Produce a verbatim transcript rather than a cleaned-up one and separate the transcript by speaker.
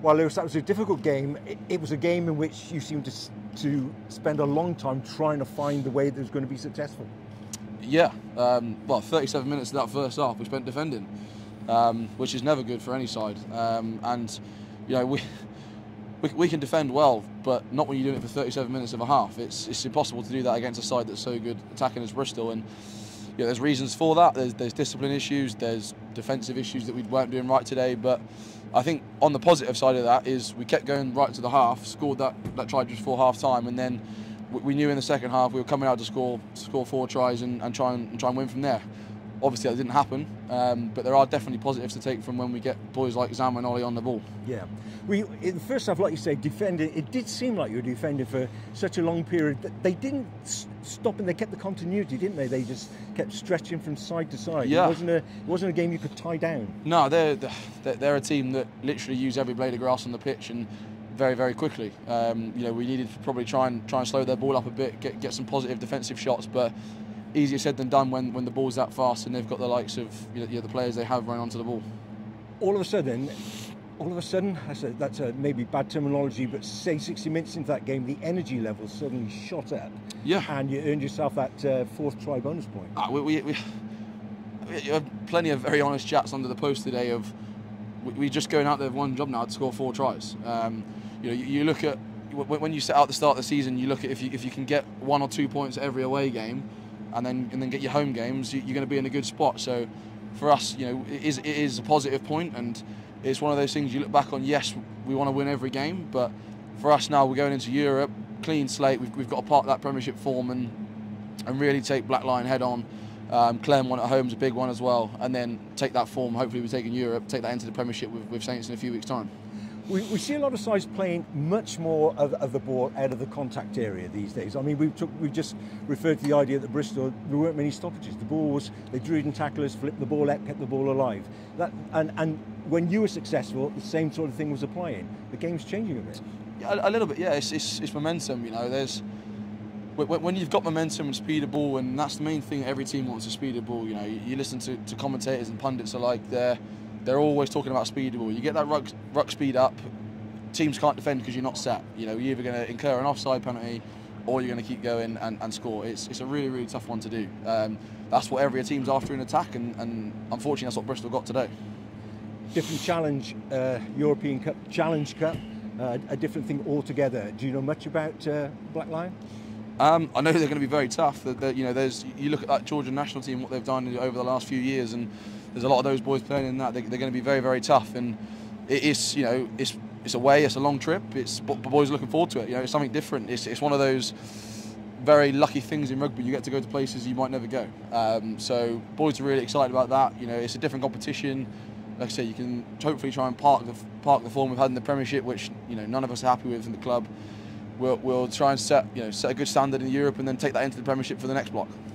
Speaker 1: while it was, that was a difficult game, it, it was a game in which you seemed to, to spend a long time trying to find the way that was going to be successful.
Speaker 2: Yeah, um, well, thirty-seven minutes of that first half we spent defending, um, which is never good for any side. Um, and, you know, we, we we can defend well, but not when you're doing it for thirty-seven minutes of a half. It's it's impossible to do that against a side that's so good attacking as Bristol. And you know, there's reasons for that. There's there's discipline issues. There's defensive issues that we weren't doing right today. But I think on the positive side of that is we kept going right to the half, scored that that try just before half time, and then we knew in the second half we were coming out to score score four tries and, and try and, and try and win from there. Obviously that didn't happen, um, but there are definitely positives to take from when we get boys like Zam and Ollie on the ball.
Speaker 1: Yeah, we in the first half, like you say, defending. It did seem like you were defending for such a long period that they didn't stop and they kept the continuity, didn't they? They just kept stretching from side to side.
Speaker 2: Yeah.
Speaker 1: It wasn't a it wasn't a game you could tie down.
Speaker 2: No, they're they're, they're a team that literally use every blade of grass on the pitch and very very quickly. Um, you know, we needed to probably try and try and slow their ball up a bit, get get some positive defensive shots, but easier said than done when, when the ball's that fast and they've got the likes of you know, you know, the players they have running onto the ball.
Speaker 1: All of a sudden, all of a sudden, that's a, that's a maybe bad terminology, but say sixty minutes into that game, the energy level suddenly shot up.
Speaker 2: Yeah.
Speaker 1: And you earned yourself that uh, fourth try bonus point.
Speaker 2: Ah, we, we, we, we had plenty of very honest chats under the post today of we, we're just going out there with one job now to score four tries. Um, you know, you, you look at when you set out the start of the season, you look at if you if you can get one or two points every away game, and then and then get your home games, you're going to be in a good spot. So for us, you know, it is it is a positive point, and it's one of those things you look back on. Yes, we want to win every game, but for us now, we're going into Europe, clean slate. We've we've got to part that Premiership form and and really take Black Lion head on. Um, Claremont at home is a big one as well, and then take that form. Hopefully, we take in Europe, take that into the Premiership with, with Saints in a few weeks' time.
Speaker 1: We, we see a lot of sides playing much more of, of the ball out of the contact area these days. I mean, we took we just referred to the idea that Bristol, there weren't many stoppages. The ball was, they drew in tacklers, flipped the ball out, kept the ball alive. That and, and when you were successful, the same sort of thing was applying. The game's changing a bit.
Speaker 2: Yeah, a, a little bit, yeah. It's, it's, it's momentum, you know. There's when you've got momentum and speed of ball, and that's the main thing every team wants, is speed of ball. You know, you, you listen to, to commentators and pundits alike, they're they're always talking about speed of ball. You get that ruck, ruck speed up, teams can't defend because you're not set. You know, you're either going to incur an offside penalty or you're going to keep going and, and score. It's, it's a really, really tough one to do. Um, that's what every team's after in attack, and, and unfortunately that's what Bristol got today. Different
Speaker 1: challenge, uh, European Cup, Challenge Cup, uh, a different thing altogether. Do you know much about uh, Black Lion?
Speaker 2: Um, I know they're going to be very tough. That, that, you know, there's you look at that Georgian national team, what they've done over the last few years, and there's a lot of those boys playing in that. They, they're going to be very, very tough, and it is, you know, it's it's away, it's a long trip. It's but boys are looking forward to it. You know, it's something different. It's it's one of those very lucky things in rugby. You get to go to places you might never go. Um, so boys are really excited about that. You know, it's a different competition. Like I say, you can hopefully try and park the park the form we've had in the Premiership, which you know none of us are happy with in the club. We'll, we'll try and set you know set a good standard in Europe and then take that into the Premiership for the next block.